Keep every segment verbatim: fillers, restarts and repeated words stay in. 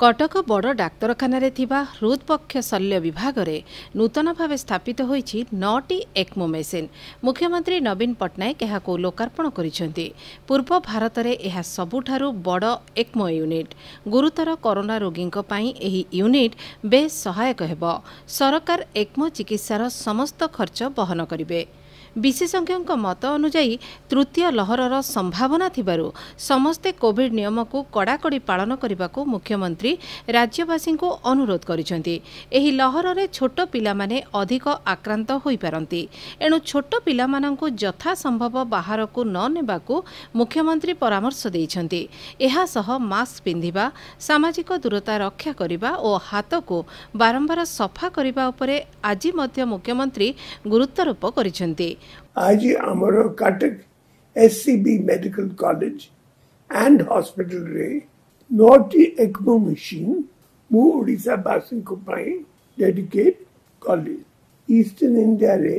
कटक बड़ डाक्तरखाना हृदपक्ष शल्य विभाग में नूतन भाव स्थापित होईछि नौटी एक्मो मेसिन। मुख्यमंत्री नवीन पट्टनायक यहां लोकार्पण करिसेंति। पूर्व भारत में यह सबुठारु बड़ एक्मो यूनिट। गुरुतर कोरोना रोगी एही यूनिट बेस सहायक हेबो। सरकार एक्मो चिकित्सार समस्त खर्च बहन करिवे। विशेषज्ञों मत अनुजाई तृतीय लहरर संभावना थिबारु समस्ते कोविड नियम को कड़ाकड़ी पालन करने को मुख्यमंत्री राज्यवासी को अनुरोध करिसेंति। एही लहर रे छोट पिला माने अधिक आक्रांत होई पारंती। एणु छोट पिला मानंकु यथा संभव बाहर को न नेबाकू मुख्यमंत्री परामर्श देइछंती। एहा सह मास्क पिंधिबा, सामाजिक दूरता रक्षा करिबा और हाथ को बारंबार सफा करिबा उपरे आज मध्य मुख्यमंत्री गुरुत्वारोप करिसेंति। आज आमर Cuttack SCB medical college and hospital रे नौटी एक्मो मशीन मु ओडिशा बासी को पाई डेडिकेट कॉलेज। ईस्टर्न इंडिया रे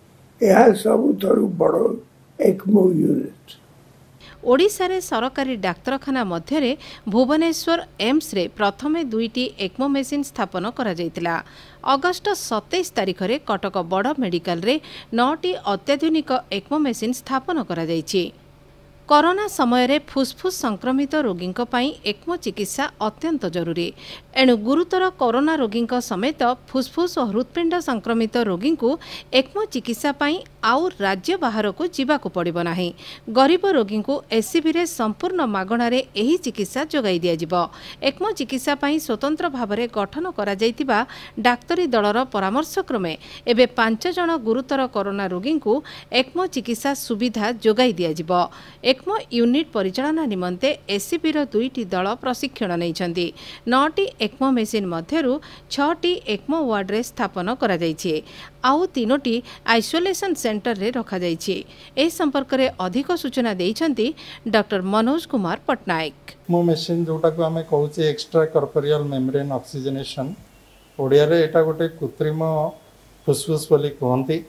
यह सब थरु बड़ो एक्मो यूनिट। ओडिशा रे सरकारी डाक्तरखाना मध्यरे भुवनेश्वर एम्स रे प्रथमे दुईटी एक्मो मेसिन स्थापन करा जायतिला। अगस्ट सत्ताईस तारिख रे कटक बड़ मेडिकल रे नौटी अत्याधुनिक एक्मो मेसिन स्थापन करा जायछि। कोरोना समय रे फुसफुस संक्रमित रोगी एक्मो चिकित्सा अत्यंत जरूरी। एणु गुरुतर कोरोना रोगी समेत फुसफुस और हृदपिंड संक्रमित रोगी को एक्मो चिकित्सा पाई आउ राज्य बाहर को जीवाकू पड़िबो नाही। गरीब रोगी को एससीबी रे संपूर्ण मागणारे एही चिकित्सा जोगाई दिया जिवो। एक्मो चिकित्सा पाई स्वतंत्र भावरे गठन करा जायतिबा डाक्तरी दलर परामर्श क्रमे एबे पांच जण गुरुतर कोरोना रोगी को एक्मो चिकित्सा सुविधा जोगाई दिया जिवो। एक्मो यूनिट परिचालना निमंते एससीबी रो दुईटी दल प्रशिक्षण नैछंती। नौटी एक्मो मेसिन मध्यरु छटी एक्मो वार्ड रे स्थापन करा जायछि। आउ तीनोटी आइसोलेशन सेंटर रे रखा जायछि। ए संपर्क रे अधिक सूचना देइछंती doctor Manoj Kumar Pattnaik. ECMO machine जोटा को हमें कहूचे extracorporeal membrane oxygenation, Odia रे एटा गोटे कृत्रिम फुसफुस बोली कहंती।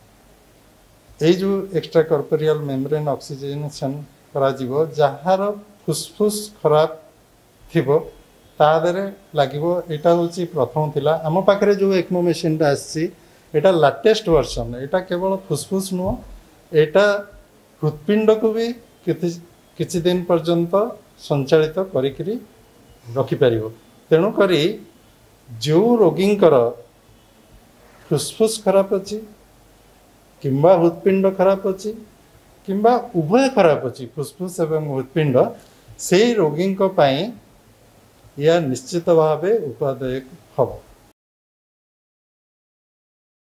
ए जो एक्स्ट्रा कॉर्पोरियल मेम्ब्रेन ऑक्सीजनेशन करा जीवो जहार फुसफुस खराब थिबो तादरे लागिवो। एटा होची प्रथम थिला। आम पाखरे जो एक्मो मेसिन टा आसी एटा लेटेस्ट वर्जन। एटा केवल फुसफुस नुह, एटा हृदपिंड को भी किछि दिन पर्यंत संचालित करिकरी रखि परिबो। तेणु करी जो रोगींकर फुसफुस खराब अछि किंबा हृदपिंड खराब अच्छी किंबा उभय खराब अच्छी फुसफुस एवं हृदपिंड से रोगी यह निश्चित भाव उपादेय हम।